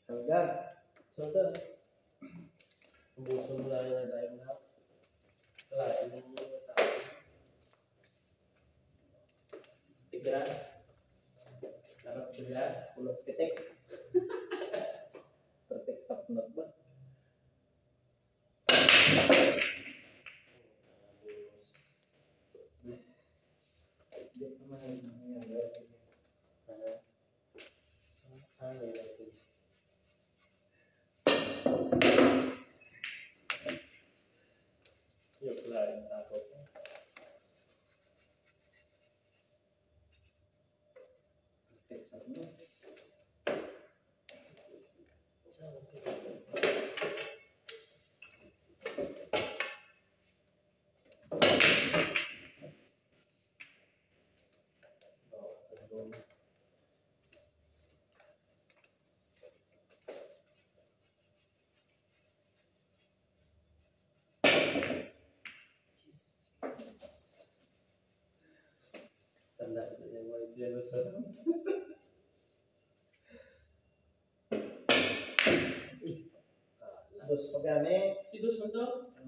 Saudara, saudara, bukan lain lain hal, lain tiga, karena tiga, pulau petek, petek sapnot ba? Dia kemarin yang lagi. Yuk lain takut. Petek sapnot. Tanda yang mau dia besar. Terus pegane Itu sudah.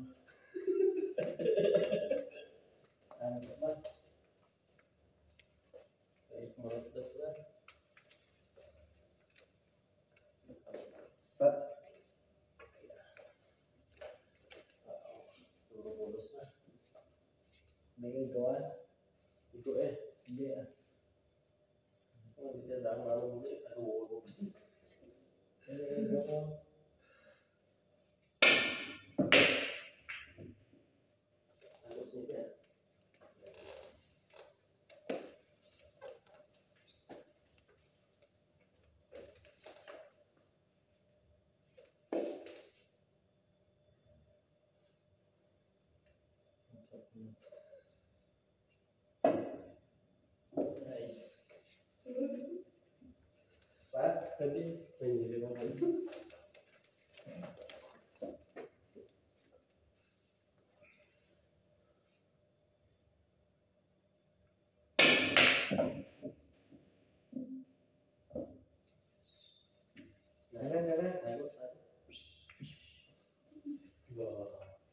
apa? Baik, mau terus lah. Sepat Turun bonus lah. ini doan Itu dia. oh dia dah malu beli, aduh, Ini doan. harus ini ya. Nice. Sepat Tadi menjadi bonus. Jangan. Wah.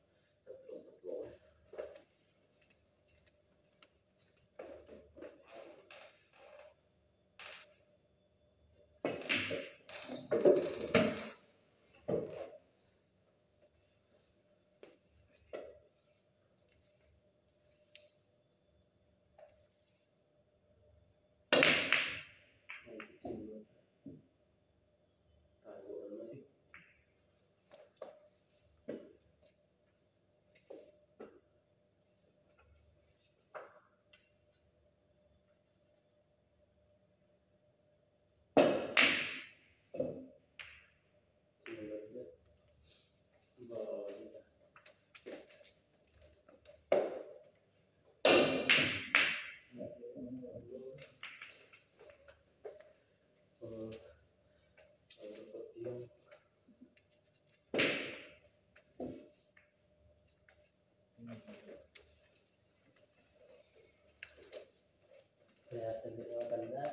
Ya, sendiri tanda.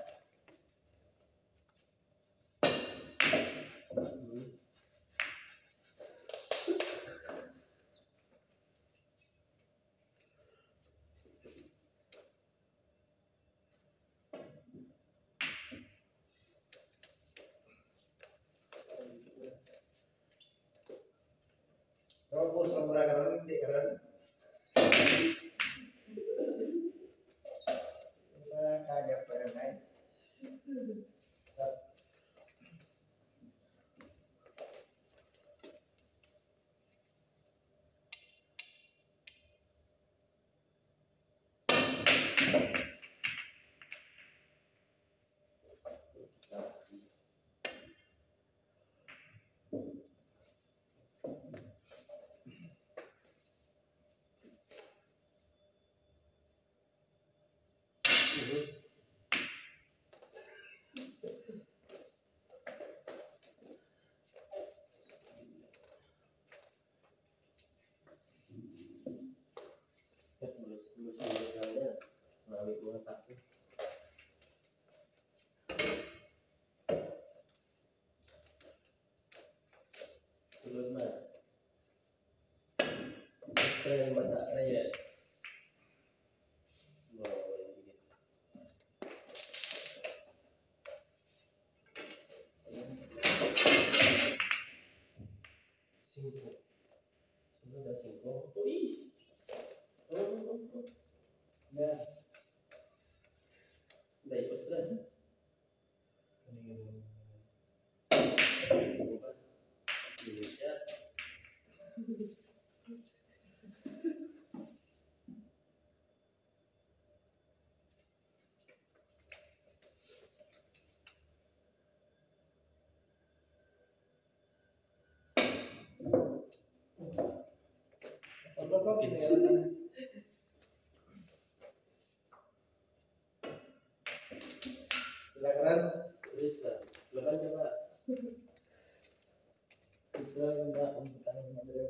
Rokok sama keren di keren. Kaget keren kan? Sunod na. Efren Mata Reyes. Wow, hindi. Singko. Sunod na singko. Uy! Oh. Ya. Dahil pas na. Ini Singko ba? Hindi siya. apa kok ini? Silakan. Bisa. Laban ka ba? Kita enggak komputer Madrid.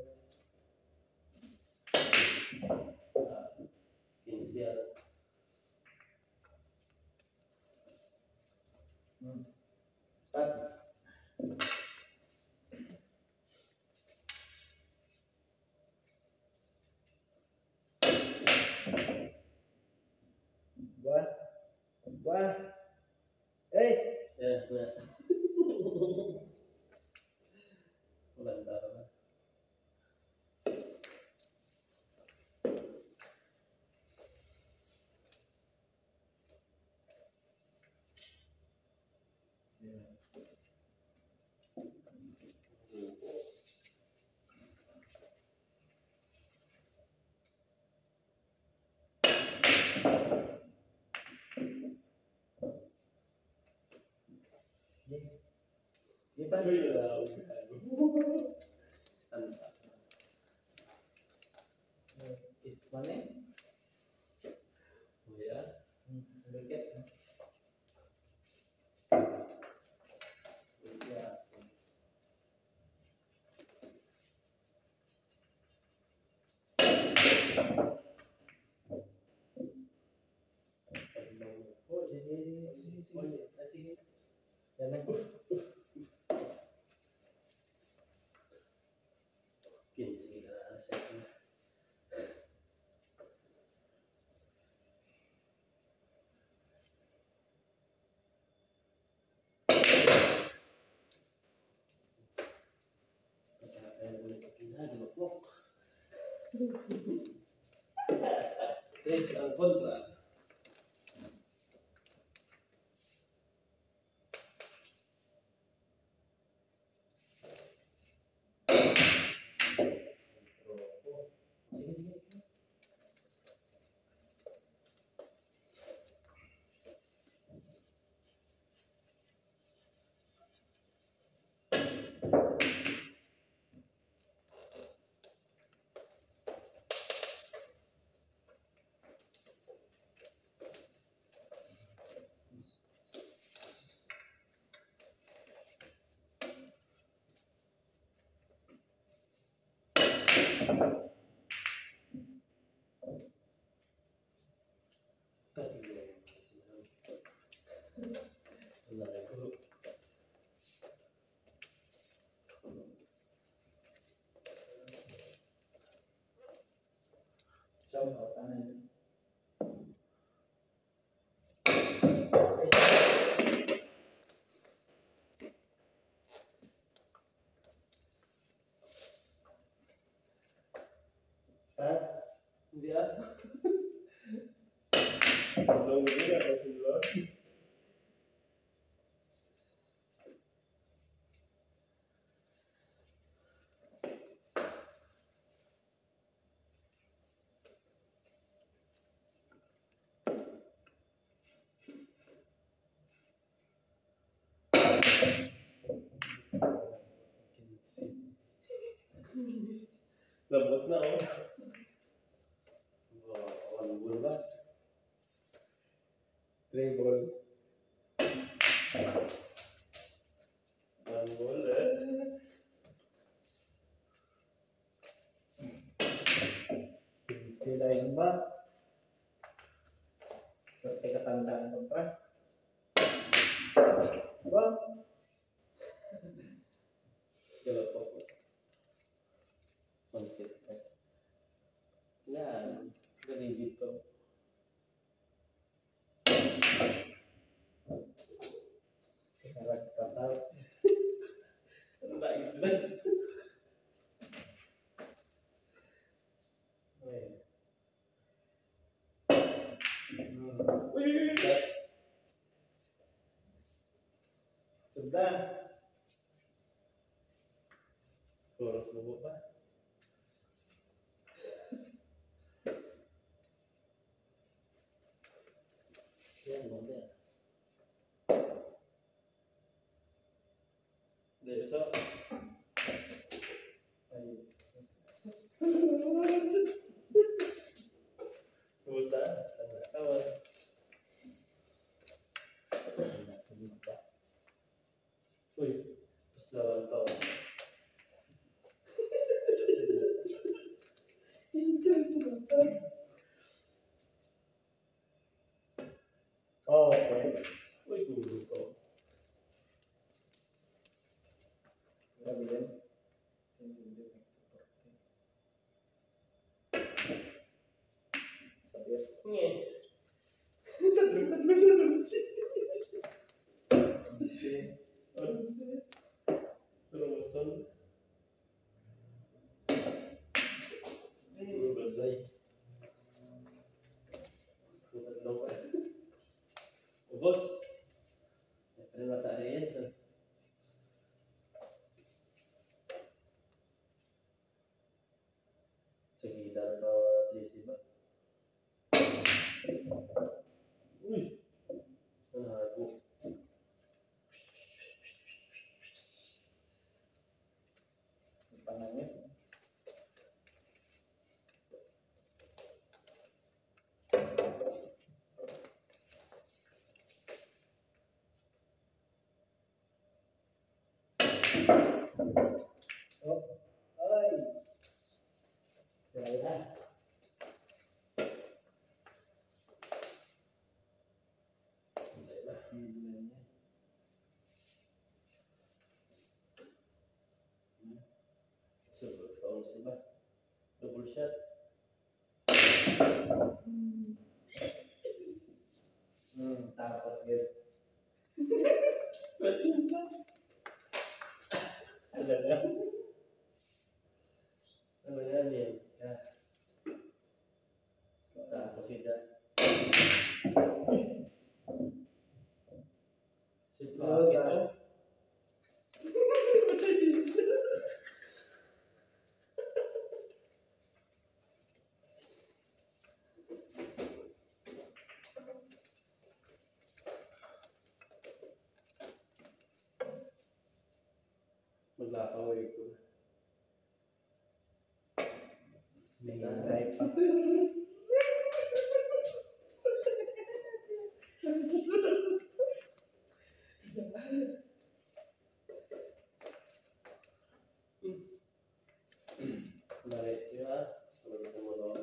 Kinsiya. Start. Buah. Buah. Eh, Ya, na. Walang tama. di Pak. Is mana? Oh ya. Deket. Ya. Oh, sini. Oh ya, sige. Jangan. Kinsiya sa akin. Tres ang kontra. Sini. Coba tangan. Start. Dia. Belum juga masih belum. Lembut na oh. One ball ba? 3 ball. One ball eh. Sila yung ba? Ketika tantangan kontra. Wah, Galap ako. Mantap. Enggak gitu kan. Wih. Sudah. Kurus bubuk Pak. Ya, ngomong. Udah besok. Usah, enggak kawan. Wih, terus lawan kau. Oh, oke. Wih, dulu kau. Enggak bilang. Sabir. Nih. Terus sih. Bos, terima kasih. Sekitar kau terisi Pak. Wih, aku. Panahnya. Oh, oi. Ya. Sebut kau sih Pak. Double shot. Tapos gitu. Ada kan? Namanya nih. Ya. Nah, posisi. Oh, Gitu. Belakang itu. Nilai pak. Menarik ya, sebelum ketemu dong.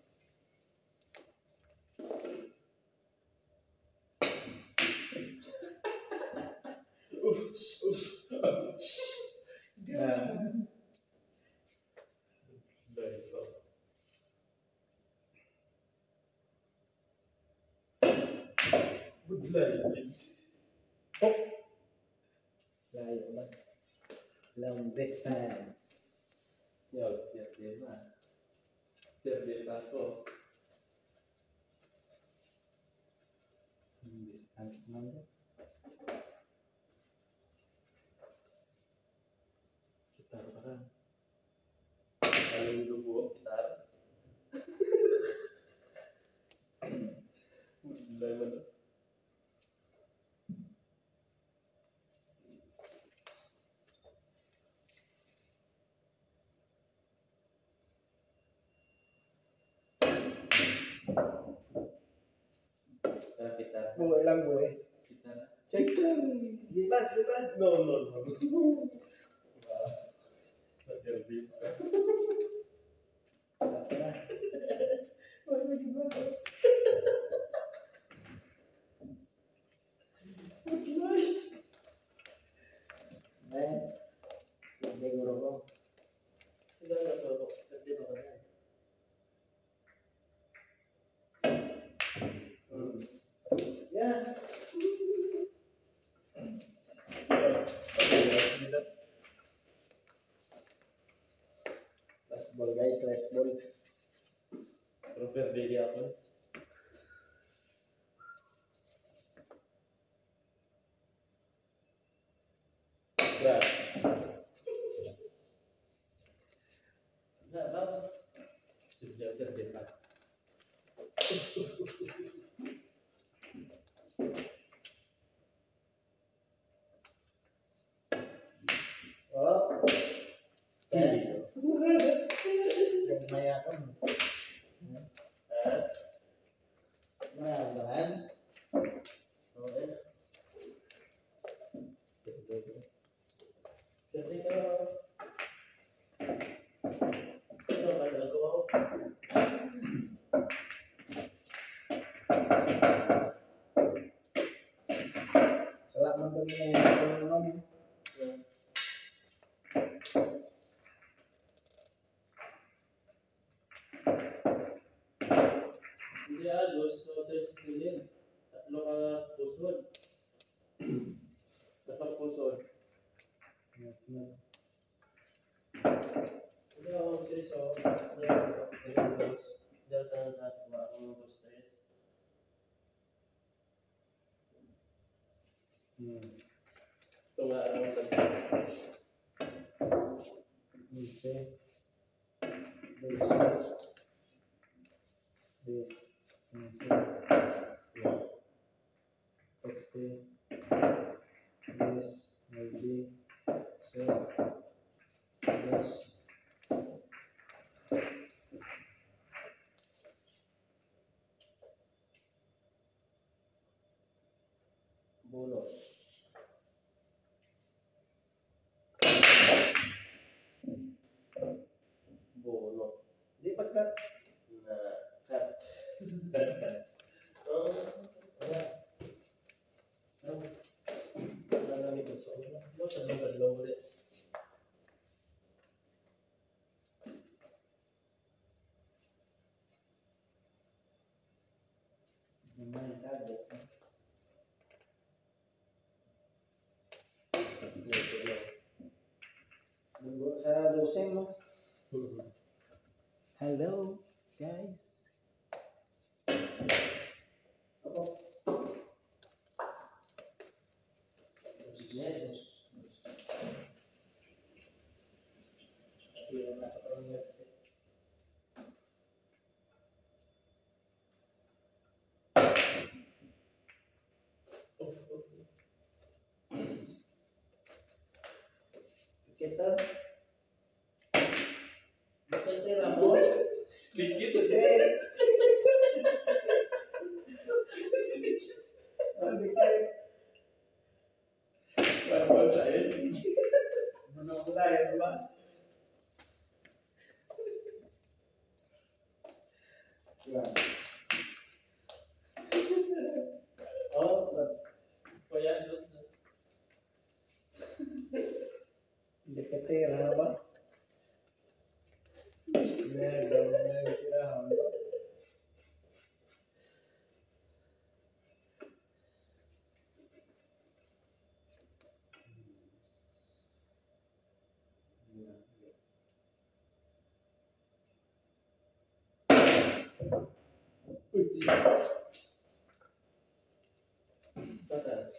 Nah, Dari kau. Good light. oh. Layo ba? Long distance. Ya, biar dia mah. Biar dia patuh. Distance naman. Kita kan. Kalau dulu gua gitar. Mulai mana? Nah, kita. Buhay lang buhay. Kita. Check. Libas, libas. No. Biar dia. Hindi guru ko. Sudah nggak tahu. Nanti makanya. Ya. dito. Last ball guys, last ball. Pero perde ako. Congrats. Nah, bagus. Sudah terdekat. Oh, Ini. yang maya kan. Maya kan. Oh, ketika itu ada gua. Selamat bermain. Dia dos tres keliling. Tatlo ka pusod. Dapat pusod. Hindi ako tres o. Diyan tayo na sa mga dos tres. Ito nga ang tagpo. Bonus. Bonus. Di pagkat Nah, cut. Oh, wala. Wala na ni Gusto. Mo sa mga kadlaw ulit. main kaget. Nunggu sa doseng mo. Hello guys. Apa? Yes. Kita betul rambut. Dikit. Wala saya sedikit. Menolak ya Pak. Ya. Oh, Kaya dos. deketir apa? Ya, udah kira. Kata.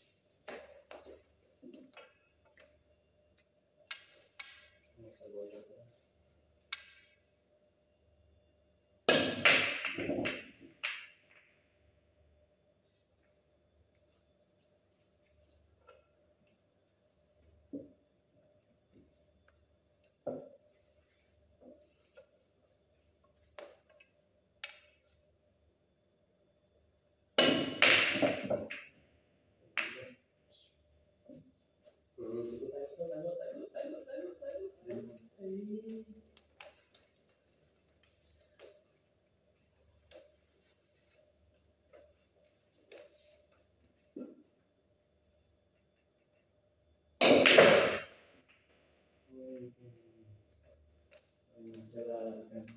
Jalankan.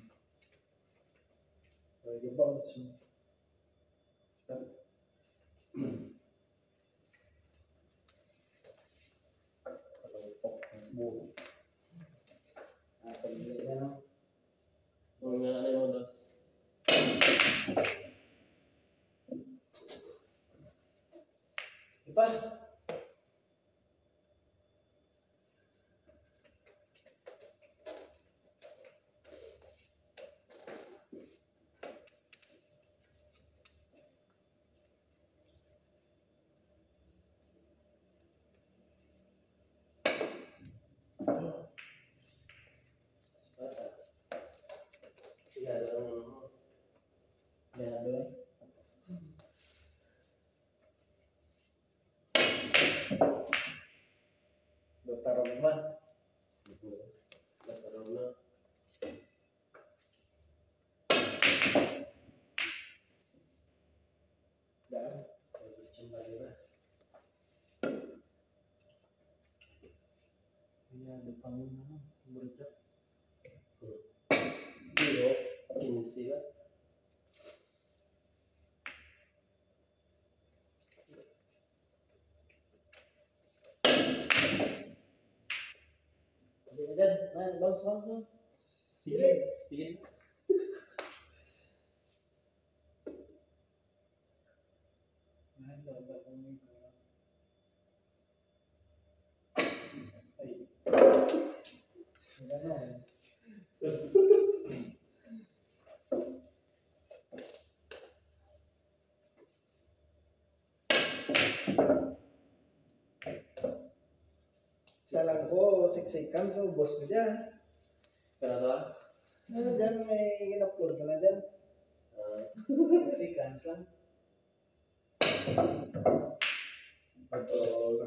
Lagi bounce. Sekarang. Bu. Apa gitu ya? Mga ano mo dos. Ipa. Sepata. Iya, ada orang mo. Ya, doy. Dokter rumah. Nagkaroon na. Dah. Sembali na. Iya, depan mana? Berjak. Iyo, 15 ka. Jadi aja, nah, langsung. Sige. Sige. Nah, dah kami. Ay. Ano? Salang ko, siksikan sa ubos mo dyan. Kenapa? Ano dyan, may in-upload ka na dyan. Siksikan lang. Betul.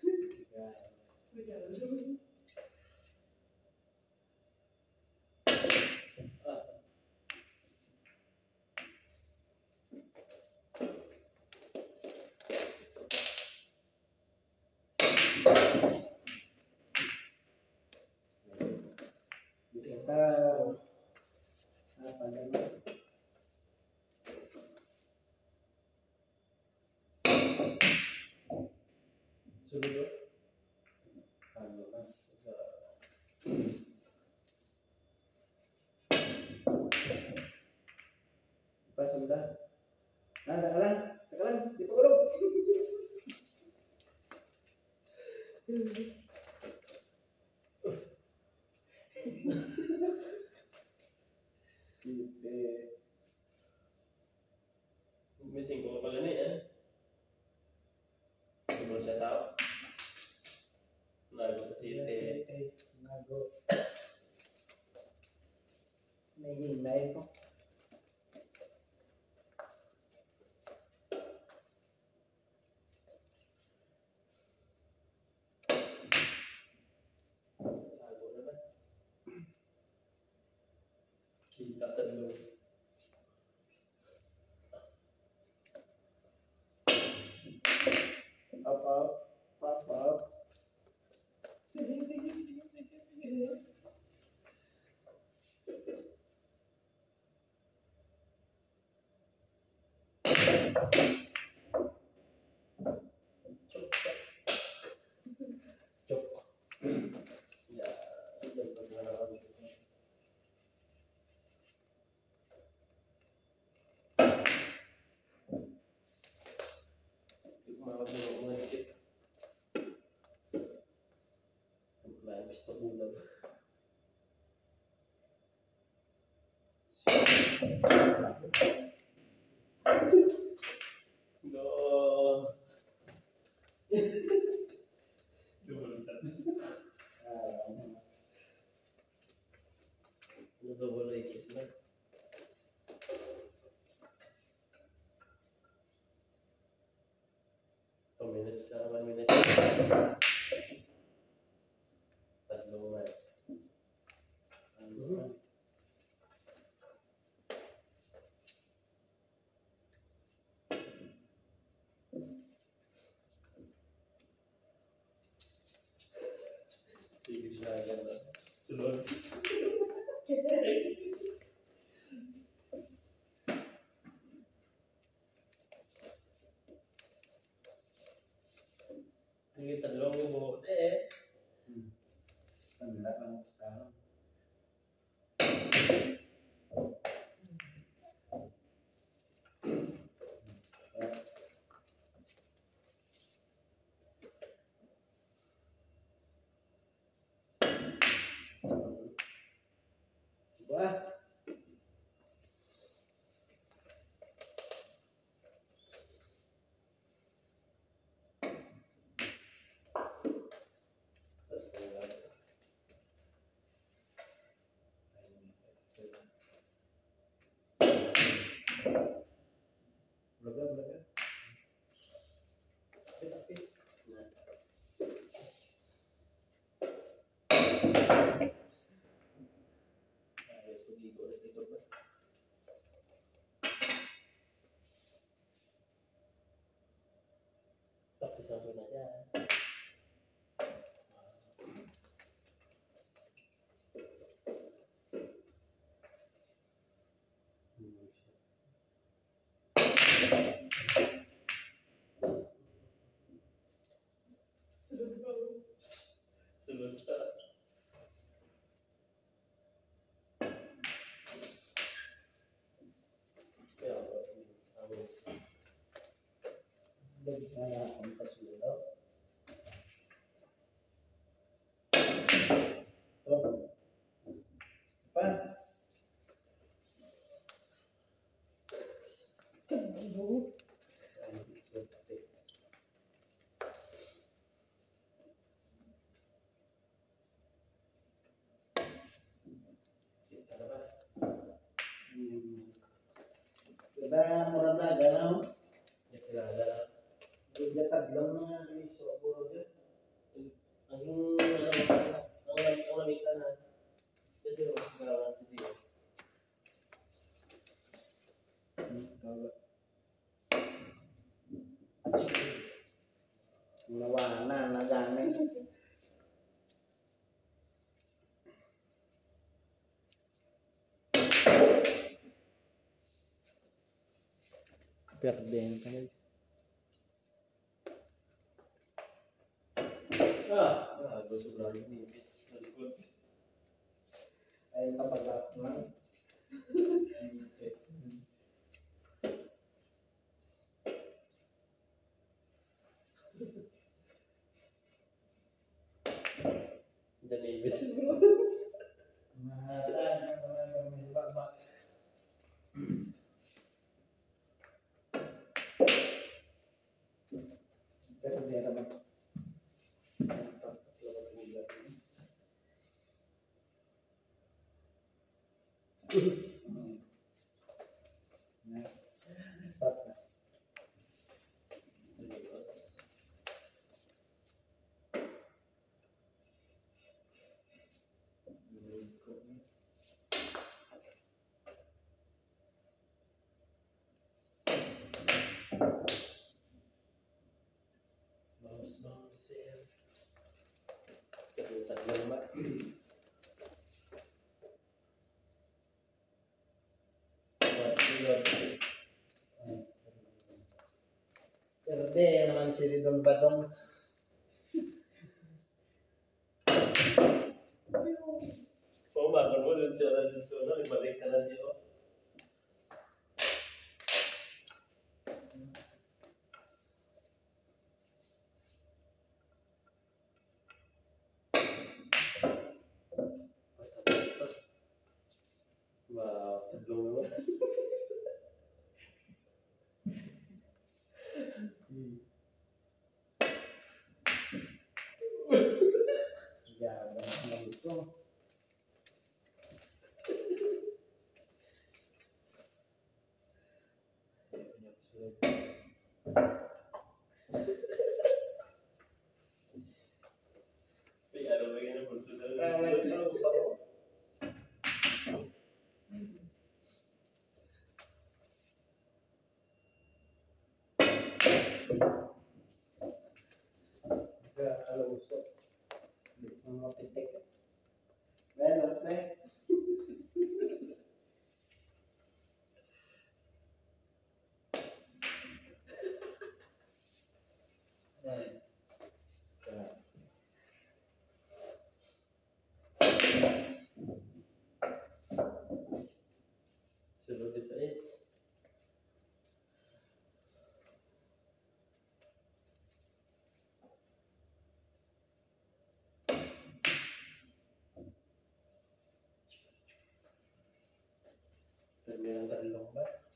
Kita apa namanya? Sudah dulu. Pas sudah. Nah, takalan, dipagulog. Missing ko pala ni eh. Hindi mo siya tao. Nago sa city. Nago. Nahihintay ko. Nago na ba? Kita talo. Apa. Sige. Cuk. Ya, jangan pernah malam dulu ngecek. Lain pistol bulan. No. Udah boleh kiss na. Two minutes na, 1 minute. Tatlong na. Sige siya agad na. Sunod. Sige, tatlong yung buhok eh. Yan. Sunod ka. Kaya ako. Lagi ka na ang pasulot. Ito. Pa. Ano? Ay, so pati. Kita na ba? Kita murah daga na. Ya, kilala na. Dia taglong na ni soboro dia. Ang lamisa na. Jadi, masalah itu. Nawana na gamit. Perden guys. Gosok lagi nipis sa likod. Ay kapag lang. Nipis. Diyan nipis. Perden apa? Bagus sir. Terletak lama. Perden naman si Ridon Badong. Oh, makan mo dun siya dun sa ibalik ka na niyo. Wow, taglong naman. Ya, banyak yang gusto. Ano ba yun ang pagsunod? Nagkaluso. Nagkaluso. Ang matitik. Meron, may. Sunod sa is. Terminal talong ba?